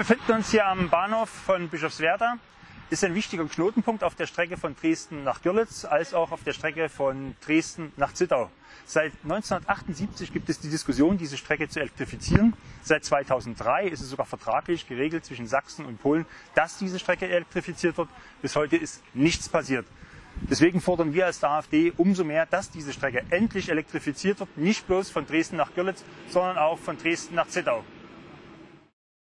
Wir befinden uns hier am Bahnhof von Bischofswerda. Ist ein wichtiger Knotenpunkt auf der Strecke von Dresden nach Görlitz, als auch auf der Strecke von Dresden nach Zittau. Seit 1978 gibt es die Diskussion, diese Strecke zu elektrifizieren. Seit 2003 ist es sogar vertraglich geregelt zwischen Sachsen und Polen, dass diese Strecke elektrifiziert wird. Bis heute ist nichts passiert. Deswegen fordern wir als AfD umso mehr, dass diese Strecke endlich elektrifiziert wird, nicht bloß von Dresden nach Görlitz, sondern auch von Dresden nach Zittau.